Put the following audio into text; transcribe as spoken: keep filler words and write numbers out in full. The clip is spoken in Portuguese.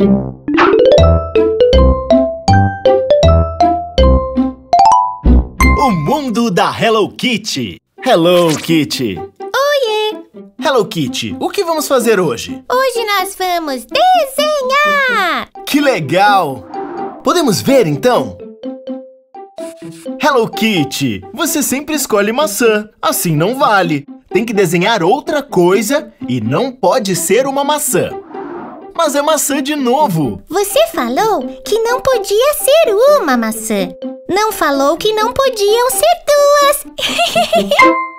O mundo da Hello Kitty. Hello Kitty. Oiê! Hello Kitty, o que vamos fazer hoje? Hoje nós vamos desenhar! Que legal! Podemos ver então? Hello Kitty, você sempre escolhe maçã. Assim não vale. Tem que desenhar outra coisa e não pode ser uma maçã. Mas é maçã de novo. Você falou que não podia ser uma maçã. Não falou que não podiam ser duas.